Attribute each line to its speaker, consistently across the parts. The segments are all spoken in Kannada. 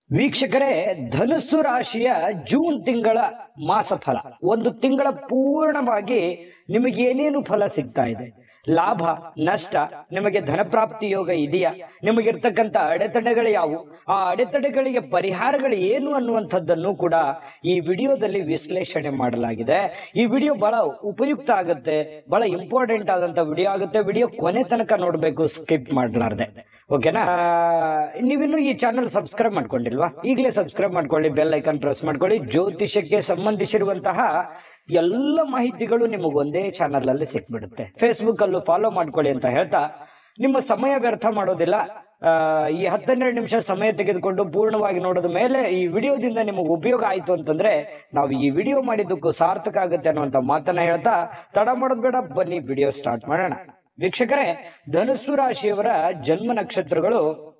Speaker 1: ವೀಕ್ಷಕರೇ, ಧನುಸ್ಸು ರಾಶಿಯ ಜೂನ್ ತಿಂಗಳ ಮಾಸಫಲ, ಒಂದು ತಿಂಗಳ ಪೂರ್ಣವಾಗಿ ನಿಮಗೆ ಏನೇನು ಫಲ ಸಿಗ್ತಾ ಇದೆ, ಲಾಭ ನಷ್ಟ, ನಿಮಗೆ ಧನಪ್ರಾಪ್ತಿ ಯೋಗ ಇದೆಯಾ, ನಿಮಗಿರ್ತಕ್ಕಂಥ ಅಡೆತಡೆಗಳು ಯಾವುವು, ಆ ಅಡೆತಡೆಗಳಿಗೆ ಪರಿಹಾರಗಳು ಏನು ಅನ್ನುವಂಥದ್ದನ್ನು ಕೂಡ ಈ ವಿಡಿಯೋದಲ್ಲಿ ವಿಶ್ಲೇಷಣೆ ಮಾಡಲಾಗಿದೆ. ಈ ವಿಡಿಯೋ ಬಹಳ ಉಪಯುಕ್ತ ಆಗುತ್ತೆ, ಬಹಳ ಇಂಪಾರ್ಟೆಂಟ್ ಆದಂತ ವಿಡಿಯೋ ಆಗುತ್ತೆ. ವಿಡಿಯೋ ಕೊನೆ ತನಕ ನೋಡ್ಬೇಕು, ಸ್ಕಿಪ್ ಮಾಡಲಾರ್ದೆ. ಓಕೆನಾ? ನೀವಿನ್ನು ಈ ಚಾನಲ್ ಸಬ್ಸ್ಕ್ರೈಬ್ ಮಾಡ್ಕೊಂಡಿಲ್ವಾ? ಈಗಲೇ ಸಬ್ಸ್ಕ್ರೈಬ್ ಮಾಡ್ಕೊಳ್ಳಿ, ಬೆಲ್ ಐಕಾನ್ ಪ್ರೆಸ್ ಮಾಡ್ಕೊಳ್ಳಿ. ಜ್ಯೋತಿಷಕ್ಕೆ ಸಂಬಂಧಿಸಿರುವಂತಹ ಎಲ್ಲ ಮಾಹಿತಿಗಳು ನಿಮಗೆ ಒಂದೇ ಚಾನಲ್ ಅಲ್ಲಿ ಸಿಕ್ಬಿಡುತ್ತೆ. ಫೇಸ್ಬುಕ್ ಅಲ್ಲೂ ಫಾಲೋ ಮಾಡ್ಕೊಳ್ಳಿ ಅಂತ ಹೇಳ್ತಾ, ನಿಮ್ಮ ಸಮಯ ವ್ಯರ್ಥ ಮಾಡೋದಿಲ್ಲ. ಈ 10-12 ನಿಮಿಷ ಸಮಯ ತೆಗೆದುಕೊಂಡು ಪೂರ್ಣವಾಗಿ ನೋಡಿದ ಮೇಲೆ ಈ ವಿಡಿಯೋದಿಂದ ನಿಮಗೆ ಉಪಯೋಗ ಆಯ್ತು ಅಂತಂದ್ರೆ ನಾವು ಈ ವಿಡಿಯೋ ಮಾಡಿದ್ದಕ್ಕೂ ಸಾರ್ಥಕ ಆಗುತ್ತೆ ಅನ್ನುವಂತ ಮಾತನ್ನ ಹೇಳ್ತಾ, ತಡ ಮಾಡೋದು ಬೇಡ, ಬನ್ನಿ ವಿಡಿಯೋ ಸ್ಟಾರ್ಟ್ ಮಾಡೋಣ. ವೀಕ್ಷಕರೇ, ಧನುಸ್ಸು ರಾಶಿಯವರ ಜನ್ಮ ನಕ್ಷತ್ರಗಳು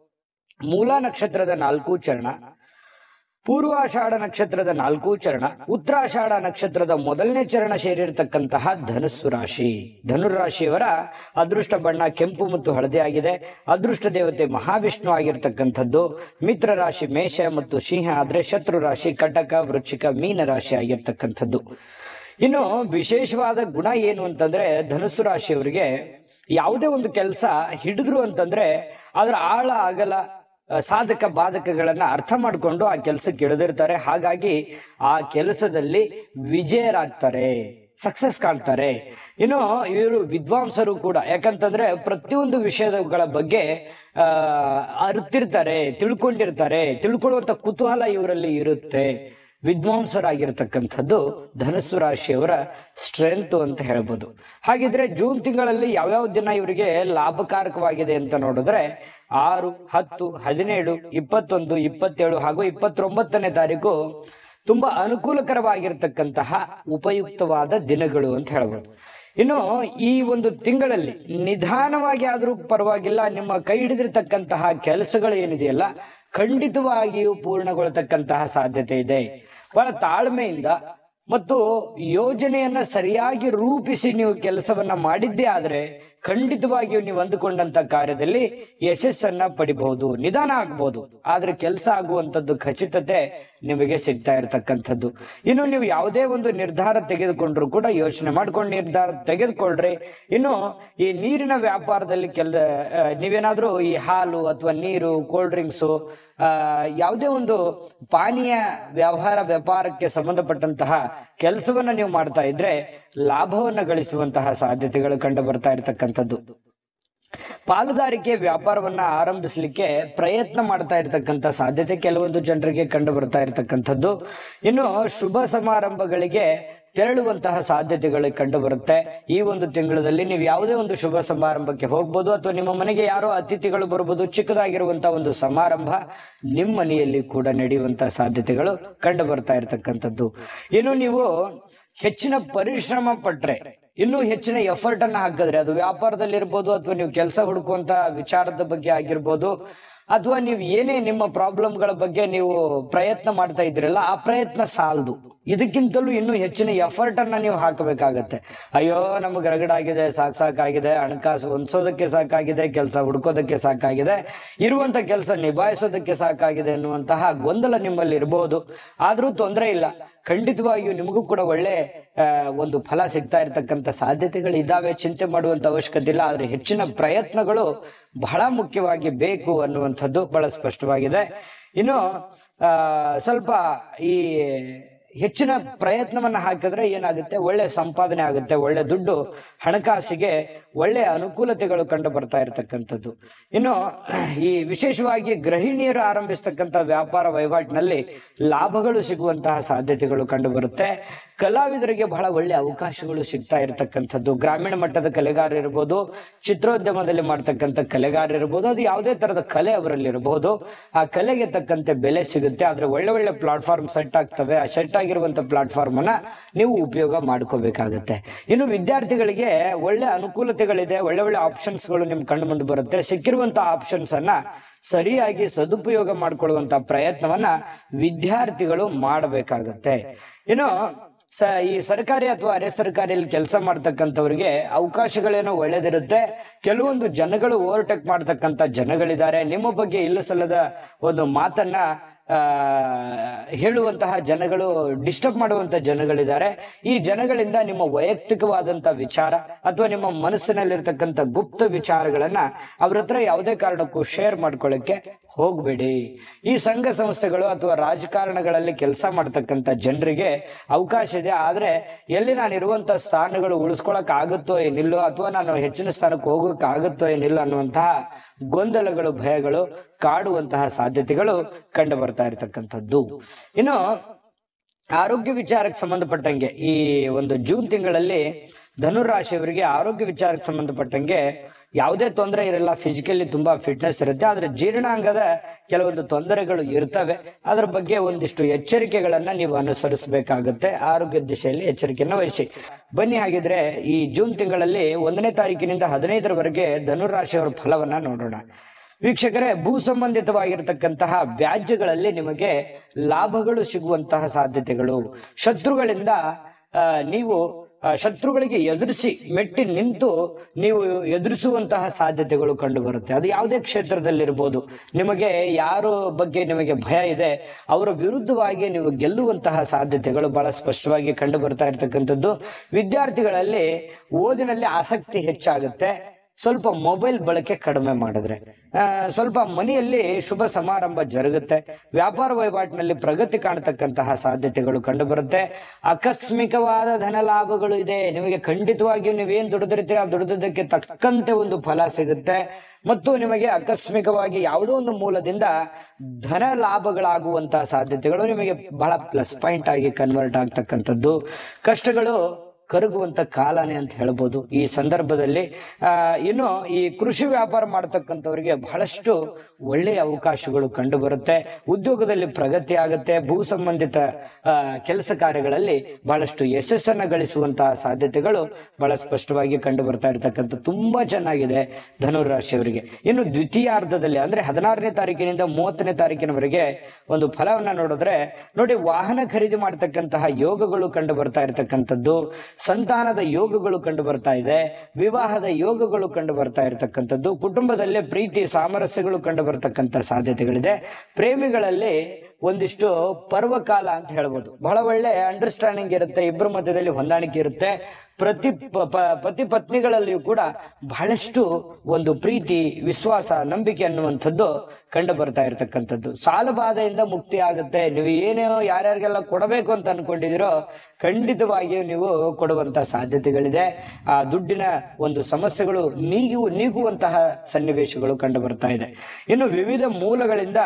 Speaker 1: ಮೂಲ ನಕ್ಷತ್ರದ 4 ಚರಣ, ಪೂರ್ವಾಷಾಢ ನಕ್ಷತ್ರದ 4 ಚರಣ, ಉತ್ತರಾಷಾಢ ನಕ್ಷತ್ರದ 1ನೇ ಚರಣ ಸೇರಿರ್ತಕ್ಕಂತಹ ಧನುಸ್ಸು ರಾಶಿ. ಧನುರಾಶಿಯವರ ಅದೃಷ್ಟ ಬಣ್ಣ ಕೆಂಪು ಮತ್ತು ಹಳದಿ ಆಗಿದೆ. ಅದೃಷ್ಟ ದೇವತೆ ಮಹಾವಿಷ್ಣು ಆಗಿರ್ತಕ್ಕಂಥದ್ದು. ಮಿತ್ರ ರಾಶಿ ಮೇಷ ಮತ್ತು ಸಿಂಹ ಆದ್ರೆ, ಶತ್ರು ರಾಶಿ ಕಟಕ, ವೃಶ್ಚಿಕ, ಮೀನ ರಾಶಿ ಆಗಿರ್ತಕ್ಕಂಥದ್ದು. ಇನ್ನು ವಿಶೇಷವಾದ ಗುಣ ಏನು ಅಂತಂದ್ರೆ, ಧನುಸ್ಸು ರಾಶಿಯವರಿಗೆ ಯಾವುದೇ ಒಂದು ಕೆಲಸ ಹಿಡಿದ್ರು ಅಂತಂದ್ರೆ ಅದರ ಆಳ ಅಗಲ ಸಾಧಕ ಬಾಧಕಗಳನ್ನ ಅರ್ಥ ಮಾಡಿಕೊಂಡು ಆ ಕೆಲಸಕ್ಕೆ ಇಳಿದಿರ್ತಾರೆ. ಹಾಗಾಗಿ ಆ ಕೆಲಸದಲ್ಲಿ ವಿಜಯರಾಗ್ತಾರೆ, ಸಕ್ಸಸ್ ಕಾಣ್ತಾರೆ. ಇನ್ನು ಇವರು ವಿದ್ವಾಂಸರು ಕೂಡ, ಯಾಕಂತಂದ್ರೆ ಪ್ರತಿಯೊಂದು ವಿಷಯಗಳ ಬಗ್ಗೆ ಅರಿತಿರ್ತಾರೆ, ತಿಳ್ಕೊಂಡಿರ್ತಾರೆ. ತಿಳ್ಕೊಳ್ಳುವಂತ ಕುತೂಹಲ ಇವರಲ್ಲಿ ಇರುತ್ತೆ. ವಿದ್ವಾಂಸರಾಗಿರ್ತಕ್ಕಂಥದ್ದು ಧನುಸ್ಸು ರಾಶಿಯವರ ಸ್ಟ್ರೆಂತ್ ಅಂತ ಹೇಳ್ಬೋದು. ಹಾಗಿದ್ರೆ ಜೂನ್ ತಿಂಗಳಲ್ಲಿ ಯಾವ್ಯಾವ ದಿನ ಇವರಿಗೆ ಲಾಭಕಾರಕವಾಗಿದೆ ಅಂತ ನೋಡಿದ್ರೆ 6, 10, 17, 21, 27 ಹಾಗೂ 29ನೇ ತಾರೀಕು ತುಂಬಾ ಅನುಕೂಲಕರವಾಗಿರ್ತಕ್ಕಂತಹ ಉಪಯುಕ್ತವಾದ ದಿನಗಳು ಅಂತ ಹೇಳ್ಬೋದು. ಇನ್ನು ಈ ಒಂದು ತಿಂಗಳಲ್ಲಿ ನಿಧಾನವಾಗಿ ಆದ್ರೂ ಪರವಾಗಿಲ್ಲ, ನಿಮ್ಮ ಕೈ ಹಿಡಿದಿರ್ತಕ್ಕಂತಹ ಕೆಲಸಗಳು ಏನಿದೆಯಲ್ಲ ಖಂಡಿತವಾಗಿಯೂ ಪೂರ್ಣಗೊಳ್ಳತಕ್ಕಂತಹ ಸಾಧ್ಯತೆ ಇದೆ. ಬಹಳ ತಾಳ್ಮೆಯಿಂದ ಮತ್ತು ಯೋಜನೆಯನ್ನ ಸರಿಯಾಗಿ ರೂಪಿಸಿ ನೀವು ಕೆಲಸವನ್ನ ಮಾಡಿದ್ದೇ ಆದ್ರೆ ಖಂಡಿತವಾಗಿಯೂ ನೀವು ಅಂದುಕೊಂಡಂತ ಕಾರ್ಯದಲ್ಲಿ ಯಶಸ್ಸನ್ನ ಪಡಿಬಹುದು. ನಿಧಾನ ಆಗ್ಬಹುದು, ಆದ್ರೆ ಕೆಲಸ ಆಗುವಂತದ್ದು ಖಚಿತತೆ ನಿಮಗೆ ಸಿಗ್ತಾ ಇರತಕ್ಕಂಥದ್ದು. ಇನ್ನು ನೀವು ಯಾವುದೇ ಒಂದು ನಿರ್ಧಾರ ತೆಗೆದುಕೊಂಡ್ರು ಕೂಡ ಯೋಚನೆ ಮಾಡ್ಕೊಂಡು ನಿರ್ಧಾರ ತೆಗೆದುಕೊಳ್ರಿ. ಇನ್ನು ಈ ನೀರಿನ ವ್ಯಾಪಾರದಲ್ಲಿ ನೀವೇನಾದ್ರೂ ಈ ಹಾಲು ಅಥವಾ ನೀರು, ಕೋಲ್ಡ್ ಡ್ರಿಂಕ್ಸು, ಯಾವುದೇ ಒಂದು ಪಾನೀಯ ವ್ಯಾಪಾರಕ್ಕೆ ಸಂಬಂಧಪಟ್ಟಂತಹ ಕೆಲಸವನ್ನ ನೀವು ಮಾಡ್ತಾ ಇದ್ರೆ ಲಾಭವನ್ನ ಗಳಿಸುವಂತಹ ಸಾಧ್ಯತೆಗಳು ಕಂಡು ಬರ್ತಾ ಇರತಕ್ಕಂಥದ್ದು. ಪಾಲುದಾರಿಕೆ ವ್ಯಾಪಾರವನ್ನ ಆರಂಭಿಸಲಿಕ್ಕೆ ಪ್ರಯತ್ನ ಮಾಡ್ತಾ ಇರತಕ್ಕಂಥ ಸಾಧ್ಯತೆ ಕೆಲವೊಂದು ಜನರಿಗೆ ಕಂಡು ಬರ್ತಾ ಇರತಕ್ಕಂಥದ್ದು. ಇನ್ನು ಶುಭ ಸಮಾರಂಭಗಳಿಗೆ ತೆರಳುವಂತಹ ಸಾಧ್ಯತೆಗಳು ಕಂಡು ಬರುತ್ತೆ. ಈ ಒಂದು ತಿಂಗಳಲ್ಲಿ ನೀವು ಯಾವುದೇ ಒಂದು ಶುಭ ಸಮಾರಂಭಕ್ಕೆ ಹೋಗ್ಬೋದು, ಅಥವಾ ನಿಮ್ಮ ಮನೆಗೆ ಯಾರೋ ಅತಿಥಿಗಳು ಬರ್ಬೋದು. ಚಿಕ್ಕದಾಗಿರುವಂತಹ ಒಂದು ಸಮಾರಂಭ ನಿಮ್ಮ ಮನೆಯಲ್ಲಿ ಕೂಡ ನಡೆಯುವಂತಹ ಸಾಧ್ಯತೆಗಳು ಕಂಡು ಬರ್ತಾ ಇರತಕ್ಕಂಥದ್ದು. ಇನ್ನು ನೀವು ಹೆಚ್ಚಿನ ಪರಿಶ್ರಮ ಪಟ್ರೆ, ಇನ್ನೂ ಹೆಚ್ಚಿನ ಎಫರ್ಟ್ ಅನ್ನ ಹಾಕಿದ್ರೆ, ಅದು ವ್ಯಾಪಾರದಲ್ಲಿ ಇರ್ಬೋದು, ಅಥವಾ ನೀವು ಕೆಲಸ ಹುಡುಕುವಂತ ವಿಚಾರದ ಬಗ್ಗೆ ಆಗಿರ್ಬೋದು, ಅಥವಾ ನೀವು ಏನೇ ನಿಮ್ಮ ಪ್ರಾಬ್ಲಮ್ಗಳ ಬಗ್ಗೆ ನೀವು ಪ್ರಯತ್ನ ಮಾಡ್ತಾ ಇದ್ರಲ್ಲ, ಆ ಪ್ರಯತ್ನ ಸಾಲದು. ಇದಕ್ಕಿಂತಲೂ ಇನ್ನೂ ಹೆಚ್ಚಿನ ಎಫರ್ಟ್ ಅನ್ನ ನೀವು ಹಾಕಬೇಕಾಗತ್ತೆ. ಅಯ್ಯೋ ನಮಗೆ ರಗಡಾಗಿದೆ, ಸಾಕಾಗಿದೆ, ಹಣಕಾಸು ಹೊಂದಿಸೋದಕ್ಕೆ ಸಾಕಾಗಿದೆ, ಕೆಲಸ ಹುಡ್ಕೋದಕ್ಕೆ ಸಾಕಾಗಿದೆ, ಇರುವಂತ ಕೆಲಸ ನಿಭಾಯಿಸೋದಕ್ಕೆ ಸಾಕಾಗಿದೆ ಅನ್ನುವಂತಹ ಗೊಂದಲ ನಿಮ್ಮಲ್ಲಿ ಇರಬಹುದು. ಆದ್ರೂ ತೊಂದರೆ ಇಲ್ಲ, ಖಂಡಿತವಾಗಿಯೂ ನಿಮಗೂ ಕೂಡ ಒಳ್ಳೆ ಒಂದು ಫಲ ಸಿಗ್ತಾ ಇರತಕ್ಕಂಥ ಸಾಧ್ಯತೆಗಳು ಇದ್ದಾವೆ. ಚಿಂತೆ ಮಾಡುವಂತ ಅವಶ್ಯಕತೆ ಇಲ್ಲ. ಆದ್ರೆ ಹೆಚ್ಚಿನ ಪ್ರಯತ್ನಗಳು ಬಹಳ ಮುಖ್ಯವಾಗಿ ಬೇಕು ಅನ್ನುವಂಥದ್ದು ಬಹಳ ಸ್ಪಷ್ಟವಾಗಿದೆ. ಇನ್ನು ಸ್ವಲ್ಪ ಈ ಹೆಚ್ಚಿನ ಪ್ರಯತ್ನವನ್ನ ಹಾಕಿದ್ರೆ ಏನಾಗುತ್ತೆ, ಒಳ್ಳೆ ಸಂಪಾದನೆ ಆಗುತ್ತೆ, ಒಳ್ಳೆ ದುಡ್ಡು, ಹಣಕಾಸಿಗೆ ಒಳ್ಳೆ ಅನುಕೂಲತೆಗಳು ಕಂಡು ಬರ್ತಾ ಇರತಕ್ಕಂಥದ್ದು. ಇನ್ನು ಈ ವಿಶೇಷವಾಗಿ ಗೃಹಿಣಿಯರು ಆರಂಭಿಸ್ತಕ್ಕಂಥ ವ್ಯಾಪಾರ ವಹಿವಾಟಿನಲ್ಲಿ ಲಾಭಗಳು ಸಿಗುವಂತಹ ಸಾಧ್ಯತೆಗಳು ಕಂಡು ಬರುತ್ತೆ. ಕಲಾವಿದರಿಗೆ ಬಹಳ ಒಳ್ಳೆ ಅವಕಾಶಗಳು ಸಿಗ್ತಾ ಇರತಕ್ಕಂಥದ್ದು. ಗ್ರಾಮೀಣ ಮಟ್ಟದ ಕಲೆಗಾರ ಇರ್ಬೋದು, ಚಿತ್ರೋದ್ಯಮದಲ್ಲಿ ಮಾಡ್ತಕ್ಕಂಥ ಕಲೆಗಾರ ಇರ್ಬೋದು, ಅದು ಯಾವುದೇ ತರದ ಕಲೆ ಅವರಲ್ಲಿ ಇರಬಹುದು. ಆ ಕಲೆಗೆ ತಕ್ಕಂತೆ ಬೆಲೆ ಸಿಗುತ್ತೆ. ಆದ್ರೆ ಒಳ್ಳೆ ಒಳ್ಳೆ ಪ್ಲಾಟ್ಫಾರ್ಮ್ ಸೆಟ್ ಆಗ್ತವೆ. ಆ ಸೆಟ್ ಆಗಿರುವಂತ ಪ್ಲಾಟ್ಫಾರ್ಮ್ ಅನ್ನ ನೀವು ಉಪಯೋಗ ಮಾಡ್ಕೋಬೇಕಾಗತ್ತೆ. ಇನ್ನು ವಿದ್ಯಾರ್ಥಿಗಳಿಗೆ ಒಳ್ಳೆ ಅನುಕೂಲತೆಗಳಿದೆ, ಒಳ್ಳೆ ಒಳ್ಳೆ ಆಪ್ಷನ್ಸ್ ಗಳು ನಿಮ್ ಕಂಡು ಬಂದು ಬರುತ್ತೆ. ಸಿಕ್ಕಿರುವಂತಹ ಆಪ್ಷನ್ಸ್ ಅನ್ನ ಸರಿಯಾಗಿ ಸದುಪಯೋಗ ಮಾಡಿಕೊಳ್ಳುವಂತ ಪ್ರಯತ್ನವನ್ನ ವಿದ್ಯಾರ್ಥಿಗಳು ಮಾಡಬೇಕಾಗತ್ತೆ. ಇನ್ನು ಈ ಸರ್ಕಾರಿ ಅಥವಾ ಅರೆ ಸರ್ಕಾರಿಯಲ್ಲಿ ಕೆಲಸ ಮಾಡ್ತಕ್ಕಂಥವ್ರಿಗೆ ಅವಕಾಶಗಳೇನೋ ಒಳ್ಳೇದಿರುತ್ತೆ. ಕೆಲವೊಂದು ಜನಗಳು ಓವರ್ಟೇಕ್ ಮಾಡ್ತಕ್ಕಂಥ ಜನಗಳಿದ್ದಾರೆ. ನಿಮ್ಮ ಬಗ್ಗೆ ಇಲ್ಲ ಸಲ್ಲದ ಒಂದು ಮಾತನ್ನ ಹೇಳುವಂತಹ ಜನಗಳು, ಡಿಸ್ಟರ್ಬ್ ಮಾಡುವಂತಹ ಜನಗಳಿದ್ದಾರೆ. ಈ ಜನಗಳಿಂದ ನಿಮ್ಮ ವೈಯಕ್ತಿಕವಾದಂತಹ ವಿಚಾರ ಅಥವಾ ನಿಮ್ಮ ಮನಸ್ಸಿನಲ್ಲಿರ್ತಕ್ಕಂಥ ಗುಪ್ತ ವಿಚಾರಗಳನ್ನ ಅವ್ರ ಹತ್ರ ಯಾವುದೇ ಕಾರಣಕ್ಕೂ ಶೇರ್ ಮಾಡ್ಕೊಳ್ಳಿಕ್ಕೆ ಹೋಗ್ಬೇಡಿ. ಈ ಸಂಘ ಸಂಸ್ಥೆಗಳು ಅಥವಾ ರಾಜಕಾರಣಗಳಲ್ಲಿ ಕೆಲಸ ಮಾಡ್ತಕ್ಕಂಥ ಜನರಿಗೆ ಅವಕಾಶ ಇದೆ. ಆದ್ರೆ ಎಲ್ಲಿ ನಾನು ಇರುವಂತಹ ಸ್ಥಾನಗಳು ಉಳಿಸ್ಕೊಳಕ್ ಆಗುತ್ತೋ ಏನಿಲ್ಲೋ, ಅಥವಾ ನಾನು ಹೆಚ್ಚಿನ ಸ್ಥಾನಕ್ಕೆ ಹೋಗಕ್ ಆಗುತ್ತೋ ಏನಿಲ್ಲ ಅನ್ನುವಂತಹ ಗೊಂದಲಗಳು, ಭಯಗಳು ಕಾಡುವಂತಹ ಸಾಧ್ಯತೆಗಳು ಕಂಡು ಬರ್ತಾ ಇರತಕ್ಕಂಥದ್ದು. ಇನ್ನು ಆರೋಗ್ಯ ವಿಚಾರಕ್ಕೆ ಸಂಬಂಧಪಟ್ಟಂಗೆ ಈ ಒಂದು ಜೂನ್ ತಿಂಗಳಲ್ಲಿ ಧನುರಾಶಿಯವರಿಗೆ ಆರೋಗ್ಯ ವಿಚಾರಕ್ಕೆ ಸಂಬಂಧಪಟ್ಟಂಗೆ ಯಾವುದೇ ತೊಂದರೆ ಇರಲ್ಲ. ಫಿಸಿಕಲಿ ತುಂಬಾ ಫಿಟ್ನೆಸ್ ಇರುತ್ತೆ, ಆದ್ರೆ ಜೀರ್ಣಾಂಗದ ಕೆಲವೊಂದು ತೊಂದರೆಗಳು ಇರ್ತವೆ. ಅದ್ರ ಬಗ್ಗೆ ಒಂದಿಷ್ಟು ಎಚ್ಚರಿಕೆಗಳನ್ನ ನೀವು ಅನುಸರಿಸಬೇಕಾಗುತ್ತೆ. ಆರೋಗ್ಯ ದಿಶೆಯಲ್ಲಿ ಎಚ್ಚರಿಕೆಯನ್ನು ವಹಿಸಿ. ಬನ್ನಿ ಹಾಗಿದ್ರೆ ಈ ಜೂನ್ ತಿಂಗಳಲ್ಲಿ 1ನೇ ತಾರೀಕಿನಿಂದ 15ರವರೆಗೆ ಧನುರಾಶಿಯವರ ಫಲವನ್ನ ನೋಡೋಣ. ವೀಕ್ಷಕರೇ, ಭೂ ಸಂಬಂಧಿತವಾಗಿರತಕ್ಕಂತಹ ವ್ಯಾಜ್ಯಗಳಲ್ಲಿ ನಿಮಗೆ ಲಾಭಗಳು ಸಿಗುವಂತಹ ಸಾಧ್ಯತೆಗಳು, ಶತ್ರುಗಳಿಂದ ನೀವು ಶತ್ರುಗಳಿಗೆ ಎದುರಿಸಿ ಮೆಟ್ಟಿ ನಿಂತು ನೀವು ಎದುರಿಸುವಂತಹ ಸಾಧ್ಯತೆಗಳು ಕಂಡು ಬರುತ್ತೆ. ಅದು ಯಾವುದೇ ಕ್ಷೇತ್ರದಲ್ಲಿರ್ಬೋದು. ನಿಮಗೆ ಯಾರ ಬಗ್ಗೆ ನಿಮಗೆ ಭಯ ಇದೆ ಅವರ ವಿರುದ್ಧವಾಗಿ ನೀವು ಗೆಲ್ಲುವಂತಹ ಸಾಧ್ಯತೆಗಳು ಬಹಳ ಸ್ಪಷ್ಟವಾಗಿ ಕಂಡು ಬರ್ತಾ ಇರ್ತಕ್ಕಂಥದ್ದು. ವಿದ್ಯಾರ್ಥಿಗಳಲ್ಲಿ ಓದಿನಲ್ಲಿ ಆಸಕ್ತಿ ಹೆಚ್ಚಾಗುತ್ತೆ. ಸ್ವಲ್ಪ ಮೊಬೈಲ್ ಬಳಕೆ ಕಡಿಮೆ ಮಾಡಿದ್ರೆ, ಸ್ವಲ್ಪ ಮನೆಯಲ್ಲಿ ಶುಭ ಸಮಾರಂಭ ಜರುಗುತ್ತೆ. ವ್ಯಾಪಾರ ವಹಿವಾಟಿನಲ್ಲಿ ಪ್ರಗತಿ ಕಾಣತಕ್ಕಂತಹ ಸಾಧ್ಯತೆಗಳು ಕಂಡು ಬರುತ್ತೆ. ಆಕಸ್ಮಿಕವಾದ ಧನ ಲಾಭಗಳು ಇದೆ. ನಿಮಗೆ ಖಂಡಿತವಾಗಿಯೂ ನೀವೇನ್ ದುಡಿದಿರ್ತೀರ ಆ ದುಡಿದಕ್ಕೆ ತಕ್ಕಂತೆ ಒಂದು ಫಲ ಸಿಗುತ್ತೆ. ಮತ್ತು ನಿಮಗೆ ಆಕಸ್ಮಿಕವಾಗಿ ಯಾವುದೋ ಒಂದು ಮೂಲದಿಂದ ಧನ ಲಾಭಗಳಾಗುವಂತಹ ಸಾಧ್ಯತೆಗಳು ನಿಮಗೆ ಬಹಳ ಪ್ಲಸ್ ಪಾಯಿಂಟ್ ಆಗಿ ಕನ್ವರ್ಟ್ ಆಗ್ತಕ್ಕಂಥದ್ದು. ಕಷ್ಟಗಳು ಕರಗುವಂತ ಕಾಲನೇ ಅಂತ ಹೇಳ್ಬೋದು ಈ ಸಂದರ್ಭದಲ್ಲಿ. ಇನ್ನು ಈ ಕೃಷಿ ವ್ಯಾಪಾರ ಮಾಡತಕ್ಕಂಥವ್ರಿಗೆ ಬಹಳಷ್ಟು ಒಳ್ಳೆಯ ಅವಕಾಶಗಳು ಕಂಡು ಬರುತ್ತೆ. ಉದ್ಯೋಗದಲ್ಲಿ ಪ್ರಗತಿ ಆಗುತ್ತೆ. ಭೂ ಸಂಬಂಧಿತ ಕೆಲಸ ಕಾರ್ಯಗಳಲ್ಲಿ ಬಹಳಷ್ಟು ಯಶಸ್ಸನ್ನ ಗಳಿಸುವಂತಹ ಸಾಧ್ಯತೆಗಳು ಬಹಳ ಸ್ಪಷ್ಟವಾಗಿ ಕಂಡು ಬರ್ತಾ ಇರ್ತಕ್ಕಂಥ ತುಂಬಾ ಚೆನ್ನಾಗಿದೆ ಧನುರಾಶಿಯವರಿಗೆ. ಇನ್ನು ದ್ವಿತೀಯಾರ್ಧದಲ್ಲಿ ಅಂದ್ರೆ 16ನೇ ತಾರೀಕಿನಿಂದ 30ನೇ ತಾರೀಕಿನವರೆಗೆ ಒಂದು ಫಲವನ್ನ ನೋಡಿದ್ರೆ ನೋಡಿ, ವಾಹನ ಖರೀದಿ ಮಾಡತಕ್ಕಂತಹ ಯೋಗಗಳು ಕಂಡು ಬರ್ತಾ ಇರತಕ್ಕಂಥದ್ದು. ಸಂತಾನದ ಯೋಗಗಳು ಕಂಡು ಬರ್ತಾ ಇದೆ. ವಿವಾಹದ ಯೋಗಗಳು ಕಂಡು ಬರ್ತಾ ಇರತಕ್ಕಂಥದ್ದು. ಕುಟುಂಬದಲ್ಲೇ ಪ್ರೀತಿ ಸಾಮರಸ್ಯಗಳು ಕಂಡು ಬರ್ತಕ್ಕಂಥ ಸಾಧ್ಯತೆಗಳಿದೆ. ಪ್ರೇಮಿಗಳಲ್ಲಿ ಒಂದಿಷ್ಟು ಪರ್ವಕಾಲ ಅಂತ ಹೇಳ್ಬೋದು. ಬಹಳ ಒಳ್ಳೆ ಅಂಡರ್ಸ್ಟ್ಯಾಂಡಿಂಗ್ ಇರುತ್ತೆ, ಇಬ್ಬರ ಮಧ್ಯದಲ್ಲಿ ಹೊಂದಾಣಿಕೆ ಇರುತ್ತೆ. ಪತಿ ಪತ್ನಿಗಳಲ್ಲಿಯೂ ಕೂಡ ಬಹಳಷ್ಟು ಒಂದು ಪ್ರೀತಿ, ವಿಶ್ವಾಸ, ನಂಬಿಕೆ ಅನ್ನುವಂಥದ್ದು ಕಂಡು ಬರ್ತಾ ಇರತಕ್ಕಂಥದ್ದು. ಸಾಲ ಬಾಧೆಯಿಂದ ಮುಕ್ತಿ ಆಗುತ್ತೆ. ನೀವು ಏನೇನೋ ಯಾರ್ಯಾರಿಗೆಲ್ಲ ಕೊಡಬೇಕು ಅಂತ ಅನ್ಕೊಂಡಿದಿರೋ ಖಂಡಿತವಾಗಿಯೂ ನೀವು ಕೊಡುವಂತಹ ಸಾಧ್ಯತೆಗಳಿದೆ. ಆ ದುಡ್ಡಿನ ಒಂದು ಸಮಸ್ಯೆಗಳು ನೀಗುವಂತಹ ಸನ್ನಿವೇಶಗಳು ಕಂಡು ಬರ್ತಾ ಇದೆ. ಇನ್ನು ವಿವಿಧ ಮೂಲಗಳಿಂದ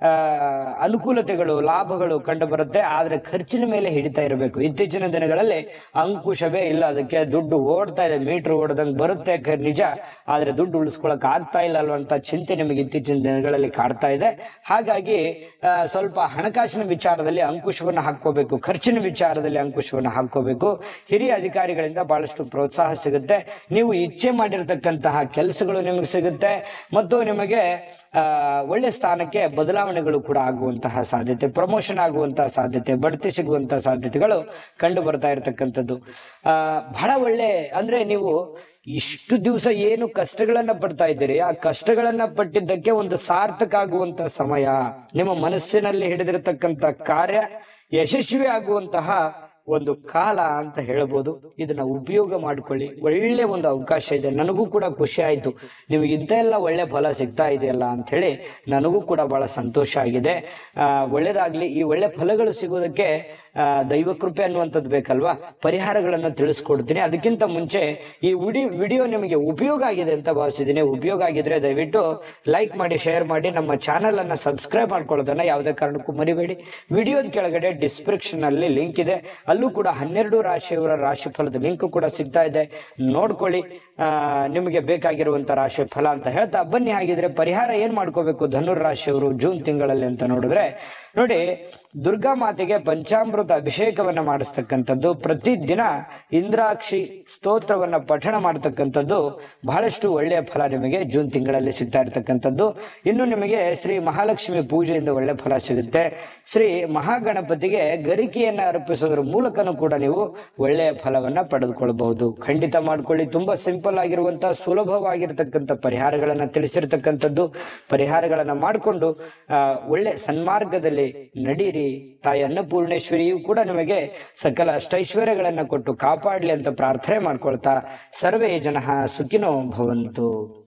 Speaker 1: ಅನುಕೂಲತೆಗಳು, ಲಾಭಗಳು ಕಂಡು ಬರುತ್ತೆ. ಆದ್ರೆ ಖರ್ಚಿನ ಮೇಲೆ ಹಿಡಿತಾ ಇರಬೇಕು. ಇತ್ತೀಚಿನ ದಿನಗಳಲ್ಲಿ ಅಂಕುಶವೇ ಇಲ್ಲ. ಅದಕ್ಕೆ ದುಡ್ಡು ಓಡ್ತಾ ಇದೆ, ಮೀಟರ್ ಓಡದಂಗ್ ಬರುತ್ತೆ ನಿಜ, ಆದ್ರೆ ದುಡ್ಡು ಉಳಿಸ್ಕೊಳಕ್ ಆಗ್ತಾ ಇಲ್ಲ ಅಲ್ವಂತ ಚಿಂತೆ ನಿಮಗೆ ಇತ್ತೀಚಿನ ದಿನಗಳಲ್ಲಿ ಕಾಡ್ತಾ ಇದೆ. ಹಾಗಾಗಿ ಸ್ವಲ್ಪ ಹಣಕಾಸಿನ ವಿಚಾರದಲ್ಲಿ ಅಂಕುಶವನ್ನ ಹಾಕೋಬೇಕು, ಖರ್ಚಿನ ವಿಚಾರದಲ್ಲಿ ಅಂಕುಶವನ್ನ ಹಾಕೋಬೇಕು. ಹಿರಿಯ ಅಧಿಕಾರಿಗಳಿಂದ ಬಹಳಷ್ಟು ಪ್ರೋತ್ಸಾಹ ಸಿಗುತ್ತೆ. ನೀವು ಇಚ್ಛೆ ಮಾಡಿರ್ತಕ್ಕಂತಹ ಕೆಲಸಗಳು ನಿಮಗೆ ಸಿಗುತ್ತೆ. ಮತ್ತು ನಿಮಗೆ ಒಳ್ಳೆ ಸ್ಥಾನಕ್ಕೆ ಬದಲಾವಣೆಗಳು ಕೂಡ ಆಗುವಂತಹ ಸಾಧ್ಯತೆ, ಪ್ರಮೋಷನ್ ಆಗುವಂತಹ ಸಾಧ್ಯತೆ, ಬಡ್ತಿ ಸಿಗುವಂತಹ ಸಾಧ್ಯತೆಗಳು ಕಂಡು ಬರ್ತಾ ಇರತಕ್ಕಂಥದ್ದು. ಬಹಳ ಒಳ್ಳೆ ಅಂದ್ರೆ ನೀವು ಇಷ್ಟು ದಿವಸ ಏನು ಕಷ್ಟಗಳನ್ನ ಪಡ್ತಾ ಇದ್ದೀರಿ, ಆ ಕಷ್ಟಗಳನ್ನ ಪಟ್ಟಿದ್ದಕ್ಕೆ ಒಂದು ಸಾರ್ಥಕ ಆಗುವಂತಹ ಸಮಯ. ನಿಮ್ಮ ಮನಸ್ಸಿನಲ್ಲಿ ಹಿಡಿದಿರತಕ್ಕಂತ ಕಾರ್ಯ ಯಶಸ್ವಿ ಆಗುವಂತಹ ಒಂದು ಕಾಲ ಅಂತ ಹೇಳ್ಬೋದು. ಇದನ್ನ ಉಪಯೋಗ ಮಾಡ್ಕೊಳ್ಳಿ. ಒಳ್ಳೆ ಒಂದು ಅವಕಾಶ ಇದೆ. ನನಗೂ ಕೂಡ ಖುಷಿ ಆಯ್ತು, ನಿಮಗೆ ಇಂಥ ಎಲ್ಲ ಒಳ್ಳೆ ಫಲ ಸಿಗ್ತಾ ಇದೆಯಲ್ಲ ಅಂತ ಹೇಳಿ ನನಗೂ ಕೂಡ ಬಹಳ ಸಂತೋಷ ಆಗಿದೆ. ಒಳ್ಳೇದಾಗ್ಲಿ. ಈ ಒಳ್ಳೆ ಫಲಗಳು ಸಿಗೋದಕ್ಕೆ ದೈವ ಕೃಪೆ ಅನ್ನುವಂಥದ್ದು ಬೇಕಲ್ವಾ. ಪರಿಹಾರಗಳನ್ನು ತಿಳಿಸ್ಕೊಡ್ತೀನಿ. ಅದಕ್ಕಿಂತ ಮುಂಚೆ ಈ ವಿಡಿಯೋ ನಿಮಗೆ ಉಪಯೋಗ ಆಗಿದೆ ಅಂತ ಭಾವಿಸಿದ್ದೀನಿ. ಉಪಯೋಗ ಆಗಿದ್ರೆ ದಯವಿಟ್ಟು ಲೈಕ್ ಮಾಡಿ, ಶೇರ್ ಮಾಡಿ, ನಮ್ಮ ಚಾನೆಲ್ ಅನ್ನ ಸಬ್ಸ್ಕ್ರೈಬ್ ಮಾಡ್ಕೊಳ್ಳೋದನ್ನ ಯಾವುದೇ ಕಾರಣಕ್ಕೂ ಮರಿಬೇಡಿ. ವಿಡಿಯೋದ ಕೆಳಗಡೆ ಡಿಸ್ಕ್ರಿಪ್ಷನ್ ಅಲ್ಲಿ ಲಿಂಕ್ ಇದೆ, ಅಲ್ಲೂ ಕೂಡ 12 ರಾಶಿಯವರ ರಾಶಿ ಫಲದ ಲಿಂಕ್ ಕೂಡ ಸಿಗ್ತಾ ಇದೆ, ನೋಡ್ಕೊಳ್ಳಿ. ನಿಮಗೆ ಬೇಕಾಗಿರುವಂತ ರಾಶಿ ಫಲ ಅಂತ ಹೇಳ್ತಾ ಬನ್ನಿ. ಹಾಗಿದ್ರೆ ಪರಿಹಾರ ಏನ್ ಮಾಡ್ಕೋಬೇಕು ಧನುರ್ ರಾಶಿಯವರು ಜೂನ್ ತಿಂಗಳಲ್ಲಿ ಅಂತ ನೋಡಿದ್ರೆ ನೋಡಿ, ದುರ್ಗಾ ಮಾತೆಗೆ ಪಂಚಾಮೃತ ಅಭಿಷೇಕವನ್ನ ಮಾಡಿಸ್ತಕ್ಕಂಥದ್ದು, ಪ್ರತಿದಿನ ಇಂದ್ರಾಕ್ಷಿ ಸ್ತೋತ್ರವನ್ನ ಪಠಣ ಮಾಡತಕ್ಕಂಥದ್ದು ಬಹಳಷ್ಟು ಒಳ್ಳೆಯ ಫಲ ನಿಮಗೆ ಜೂನ್ ತಿಂಗಳಲ್ಲಿ ಸಿಗ್ತಾ ಇರ್ತಕ್ಕಂಥದ್ದು. ಇನ್ನು ನಿಮಗೆ ಶ್ರೀ ಮಹಾಲಕ್ಷ್ಮಿ ಪೂಜೆಯಿಂದ ಒಳ್ಳೆ ಫಲ ಸಿಗುತ್ತೆ. ಶ್ರೀ ಮಹಾಗಣಪತಿಗೆ ಗರಿಕೆಯನ್ನ ಅರ್ಪಿಸೋದ್ರ ಮೂಲಕ ಮೂಲಕನೂ ಕೂಡ ನೀವು ಒಳ್ಳೆಯ ಫಲವನ್ನ ಪಡೆದುಕೊಳ್ಬಹುದು. ಖಂಡಿತ ಮಾಡ್ಕೊಳ್ಳಿ. ತುಂಬಾ ಸಿಂಪಲ್ ಆಗಿರುವಂತಹ ಸುಲಭವಾಗಿರ್ತಕ್ಕಂಥ ಪರಿಹಾರಗಳನ್ನ ತಿಳಿಸಿರ್ತಕ್ಕಂಥದ್ದು. ಪರಿಹಾರಗಳನ್ನ ಮಾಡಿಕೊಂಡು ಒಳ್ಳೆ ಸನ್ಮಾರ್ಗದಲ್ಲಿ ನಡೀರಿ. ತಾಯಿ ಅನ್ನಪೂರ್ಣೇಶ್ವರಿಯು ಕೂಡ ನಿಮಗೆ ಸಕಲ ಅಷ್ಟೈಶ್ವರ್ಯಗಳನ್ನ ಕೊಟ್ಟು ಕಾಪಾಡ್ಲಿ ಅಂತ ಪ್ರಾರ್ಥನೆ ಮಾಡ್ಕೊಳ್ತಾ ಸರ್ವೇ ಜನಃ ಸುಖಿನೋ ಭವಂತು.